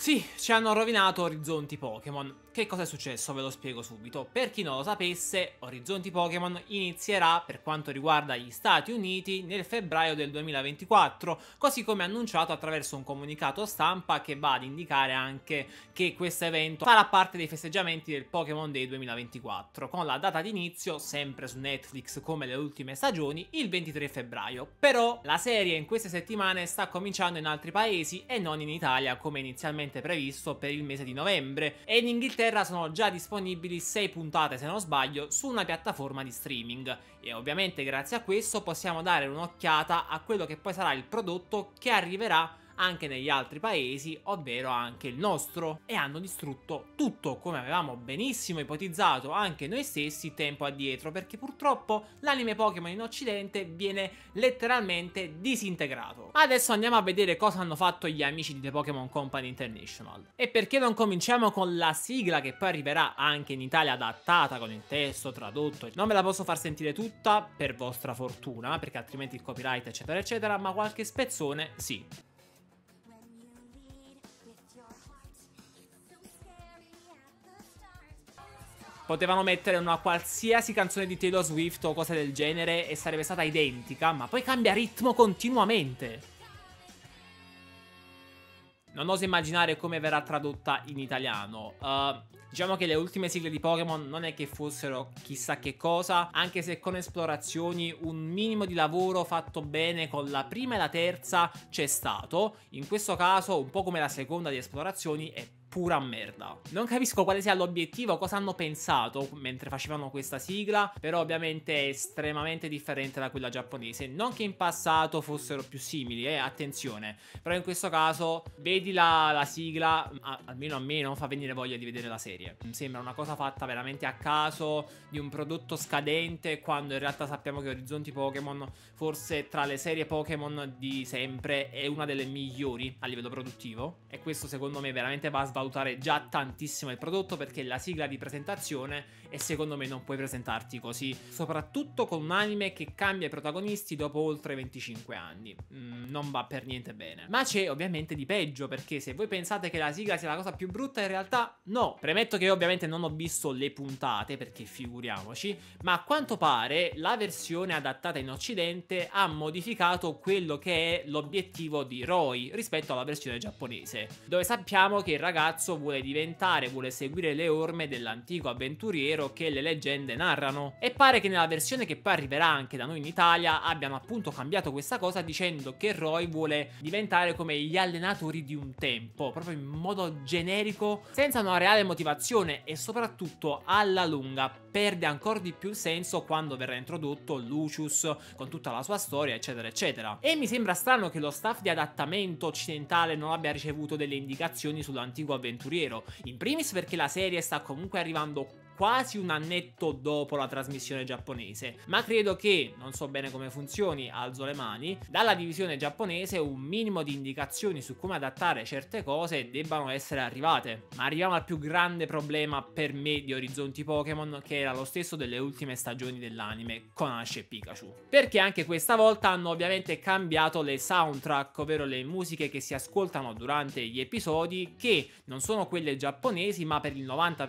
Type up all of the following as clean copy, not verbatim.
Sì, ci hanno rovinato Orizzonti Pokémon. Che cosa è successo? Ve lo spiego subito. Per chi non lo sapesse, Orizzonti Pokémon inizierà, per quanto riguarda gli Stati Uniti, nel febbraio del 2024, così come annunciato attraverso un comunicato stampa che va ad indicare anche che questo evento farà parte dei festeggiamenti del Pokémon Day 2024, con la data di inizio, sempre su Netflix come le ultime stagioni, il 23 febbraio. Però la serie in queste settimane sta cominciando in altri paesi e non in Italia come inizialmente previsto per il mese di novembre, e in Inghilterra sono già disponibili 6 puntate, se non sbaglio, su una piattaforma di streaming, e ovviamente grazie a questo possiamo dare un'occhiata a quello che poi sarà il prodotto che arriverà anche negli altri paesi, ovvero anche il nostro, e hanno distrutto tutto, come avevamo benissimo ipotizzato anche noi stessi tempo addietro, perché purtroppo l'anime Pokémon in occidente viene letteralmente disintegrato. Adesso andiamo a vedere cosa hanno fatto gli amici di The Pokémon Company International. E perché non cominciamo con la sigla che poi arriverà anche in Italia adattata con il testo tradotto? Non ve la posso far sentire tutta, per vostra fortuna, perché altrimenti il copyright eccetera eccetera, ma qualche spezzone sì. Potevano mettere una qualsiasi canzone di Taylor Swift o cose del genere e sarebbe stata identica, ma poi cambia ritmo continuamente. Non oso immaginare come verrà tradotta in italiano. Diciamo che le ultime sigle di Pokémon non è che fossero chissà che cosa, anche se con esplorazioni un minimo di lavoro fatto bene con la prima e la terza c'è stato. In questo caso, un po' come la seconda di esplorazioni, è pura merda. Non capisco quale sia l'obiettivo, cosa hanno pensato mentre facevano questa sigla, però ovviamente è estremamente differente da quella giapponese. Non che in passato fossero più simili, attenzione, però in questo caso vedi la sigla, almeno a me non fa venire voglia di vedere la serie. Mi sembra una cosa fatta veramente a caso, di un prodotto scadente, quando in realtà sappiamo che Orizzonti Pokémon, forse tra le serie Pokémon di sempre, è una delle migliori a livello produttivo, e questo secondo me veramente va a svalutare già tantissimo il prodotto, perché la sigla di presentazione, e secondo me non puoi presentarti così, soprattutto con un anime che cambia i protagonisti dopo oltre 25 anni. Non va per niente bene. Ma c'è ovviamente di peggio, perché se voi pensate che la sigla sia la cosa più brutta, in realtà no. Premetto che io ovviamente non ho visto le puntate, perché figuriamoci, ma a quanto pare la versione adattata in occidente ha modificato quello che è l'obiettivo di Roy rispetto alla versione giapponese, dove sappiamo che il ragazzo vuole seguire le orme dell'antico avventuriero che le leggende narrano, e pare che nella versione che poi arriverà anche da noi in Italia abbiano appunto cambiato questa cosa, dicendo che Roy vuole diventare come gli allenatori di un tempo, proprio in modo generico, senza una reale motivazione, e soprattutto alla lunga perde ancora di più il senso quando verrà introdotto Lucius con tutta la sua storia eccetera eccetera. E mi sembra strano che lo staff di adattamento occidentale non abbia ricevuto delle indicazioni sull'antico avventuriero, in primis perché la serie sta comunque arrivando quasi un annetto dopo la trasmissione giapponese, ma credo che, non so bene come funzioni, alzo le mani, dalla divisione giapponese un minimo di indicazioni su come adattare certe cose debbano essere arrivate. Ma arriviamo al più grande problema per me di Orizzonti Pokémon, che era lo stesso delle ultime stagioni dell'anime con Ash e Pikachu, perché anche questa volta hanno ovviamente cambiato le soundtrack, ovvero le musiche che si ascoltano durante gli episodi, che non sono quelle giapponesi, ma per il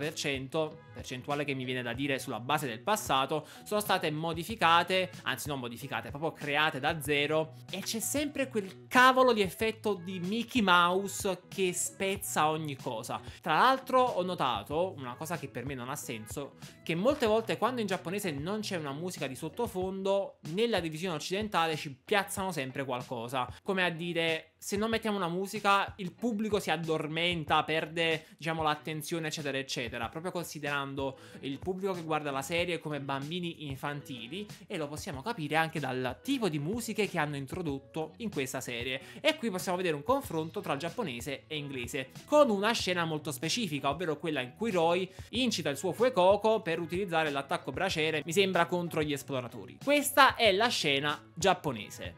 90%, percentuale che mi viene da dire sulla base del passato, sono state modificate, anzi non modificate, proprio create da zero, e c'è sempre quel cavolo di effetto di Mickey Mouse che spezza ogni cosa. Tra l'altro ho notato una cosa che per me non ha senso, che molte volte quando in giapponese non c'è una musica di sottofondo, nella divisione occidentale ci piazzano sempre qualcosa, come a dire: se non mettiamo una musica il pubblico si addormenta, perde, diciamo, l'attenzione eccetera eccetera, proprio considerando il pubblico che guarda la serie come bambini infantili, e lo possiamo capire anche dal tipo di musiche che hanno introdotto in questa serie. E qui possiamo vedere un confronto tra giapponese e inglese, con una scena molto specifica, ovvero quella in cui Roy incita il suo Fuecoco per utilizzare l'attacco braciere, mi sembra contro gli esploratori. Questa è la scena giapponese.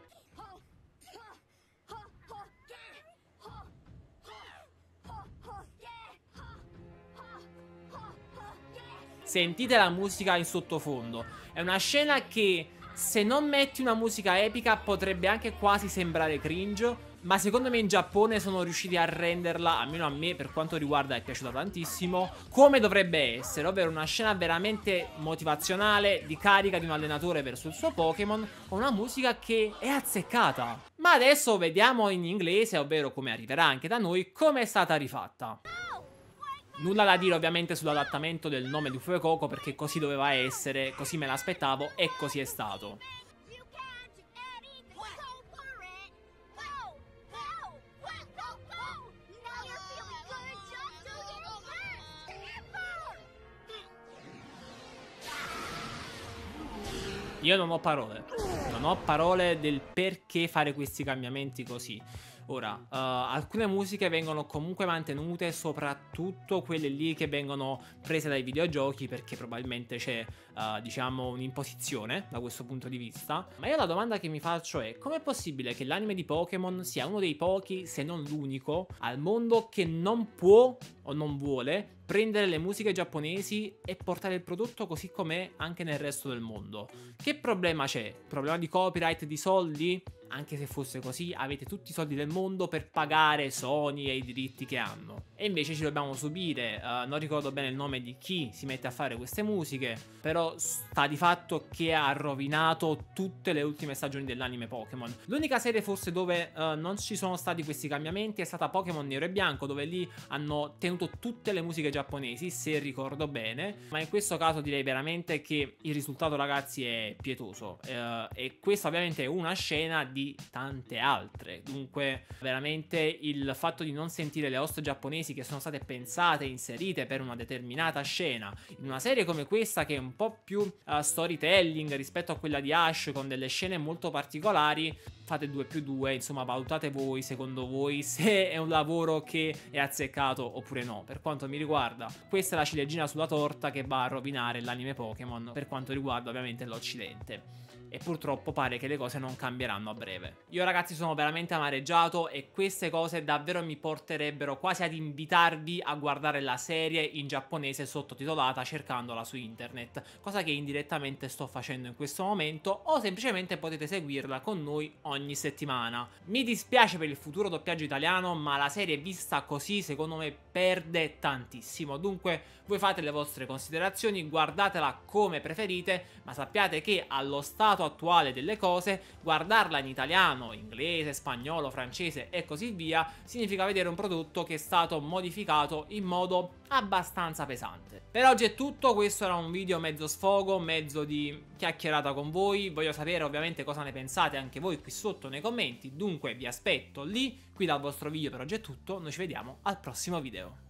Sentite la musica in sottofondo, è una scena che, se non metti una musica epica, potrebbe anche quasi sembrare cringe, ma secondo me in Giappone sono riusciti a renderla, almeno a me per quanto riguarda è piaciuta tantissimo, come dovrebbe essere, ovvero una scena veramente motivazionale, di carica di un allenatore verso il suo Pokémon, con una musica che è azzeccata. Ma adesso vediamo in inglese, ovvero come arriverà anche da noi, come è stata rifatta. Nulla da dire ovviamente sull'adattamento del nome di Fuecoco, perché così doveva essere, così me l'aspettavo e così è stato. Io non ho parole. Non ho parole del perché fare questi cambiamenti così. Ora, alcune musiche vengono comunque mantenute, soprattutto quelle lì che vengono prese dai videogiochi, perché probabilmente c'è, diciamo, un'imposizione da questo punto di vista. Ma io la domanda che mi faccio è: com'è possibile che l'anime di Pokémon sia uno dei pochi, se non l'unico, al mondo che non può o non vuole prendere le musiche giapponesi e portare il prodotto così com'è anche nel resto del mondo? Che problema c'è? Problema di copyright, di soldi? Anche se fosse così, avete tutti i soldi del mondo per pagare Sony e i diritti che hanno. E invece ci dobbiamo subire. Non ricordo bene il nome di chi si mette a fare queste musiche, però sta di fatto che ha rovinato tutte le ultime stagioni dell'anime Pokémon. L'unica serie forse dove non ci sono stati questi cambiamenti è stata Pokémon Nero e Bianco, dove lì hanno tenuto tutte le musiche giapponesi, se ricordo bene. Ma in questo caso direi veramente che il risultato, ragazzi, è pietoso. E questa ovviamente è una scena di tante altre. Dunque veramente il fatto di non sentire le host giapponesi che sono state pensate e inserite per una determinata scena in una serie come questa, che è un po' più storytelling rispetto a quella di Ash, con delle scene molto particolari, fate 2+2, insomma valutate voi, secondo voi, se è un lavoro che è azzeccato oppure no. Per quanto mi riguarda, questa è la ciliegina sulla torta che va a rovinare l'anime Pokémon per quanto riguarda ovviamente l'Occidente. E purtroppo pare che le cose non cambieranno a breve. Io, ragazzi, sono veramente amareggiato e queste cose davvero mi porterebbero quasi ad invitarvi a guardare la serie in giapponese sottotitolata cercandola su internet, cosa che indirettamente sto facendo in questo momento, o semplicemente potete seguirla con noi ogni settimana. Mi dispiace per il futuro doppiaggio italiano, ma la serie vista così secondo me perde tantissimo. Dunque voi fate le vostre considerazioni, guardatela come preferite, ma sappiate che allo stato attuale delle cose guardarla in italiano, inglese, spagnolo, francese e così via significa vedere un prodotto che è stato modificato in modo abbastanza pesante. Per oggi è tutto, questo era un video mezzo sfogo, mezzo di chiacchierata con voi. Voglio sapere ovviamente cosa ne pensate anche voi qui sotto nei commenti, dunque vi aspetto lì. Qui dal vostro video per oggi è tutto, noi ci vediamo al prossimo video.